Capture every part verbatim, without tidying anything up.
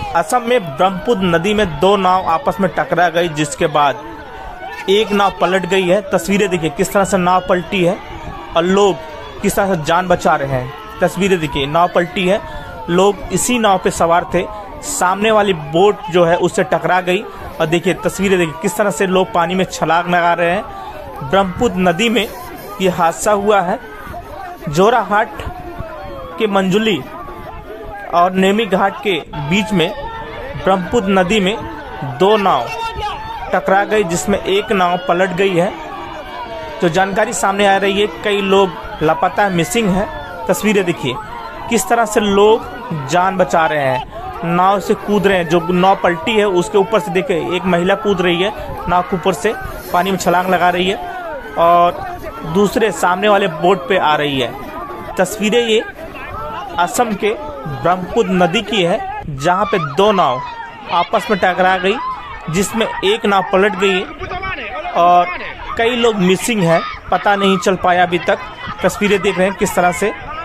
असम में ब्रह्मपुत्र नदी में दो नाव आपस में टकरा गई, जिसके बाद एक नाव पलट गई है। तस्वीरें देखिए किस तरह से नाव पलटी है और लोग किस तरह से जान बचा रहे हैं। तस्वीरें देखिए, नाव पलटी है, लोग इसी नाव पे सवार थे, सामने वाली बोट जो है उससे टकरा गई। और देखिए तस्वीरें देखिए किस तरह से लोग पानी में छलांग लगा रहे हैं। ब्रह्मपुत्र नदी में ये हादसा हुआ है। जोराहाट के मंजुली और नेमी घाट के बीच में ब्रह्मपुत्र नदी में दो नाव टकरा गई, जिसमें एक नाव पलट गई है। जो जानकारी सामने आ रही है, कई लोग लापता मिसिंग है। तस्वीरें देखिए किस तरह से लोग जान बचा रहे हैं, नाव से कूद रहे हैं। जो नाव पलटी है उसके ऊपर से देखिए एक महिला कूद रही है, नाव के ऊपर से पानी में छलांग लगा रही है और दूसरे सामने वाले बोट पे आ रही है। तस्वीरें ये असम के ब्रह्मपुत्र नदी की है, जहां पे दो नाव आपस में टकरा गई, जिसमें एक नाव पलट गई और कई लोग मिसिंग है, पता नहीं चल पाया अभी तक। तस्वीरें देख रहे हैं किस तरह से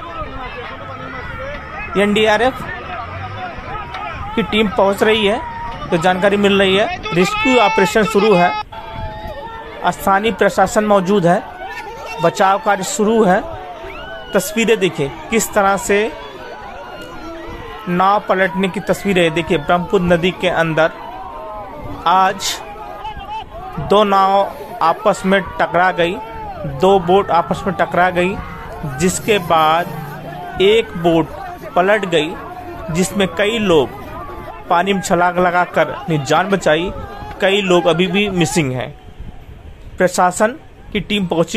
एन डी आर एफ की टीम पहुंच रही है, तो जानकारी मिल रही है रेस्क्यू ऑपरेशन शुरू है। स्थानीय प्रशासन मौजूद है, बचाव कार्य शुरू है। तस्वीरें देखिए किस तरह से नाव पलटने की तस्वीरें देखिए। ब्रह्मपुत्र नदी के अंदर आज दो नाव आपस में टकरा गई, दो बोट आपस में टकरा गई, जिसके बाद एक बोट पलट गई, जिसमें कई लोग पानी में छलांग लगाकर अपनी जान बचाई। कई लोग अभी भी मिसिंग हैं। प्रशासन की टीम पहुंची।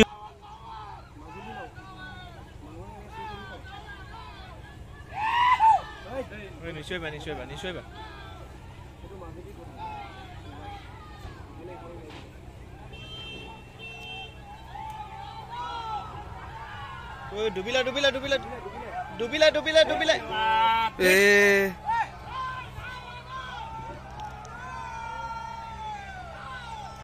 डुबिला डुबिला डुबिला डुबिला डुबिला डुबिला ए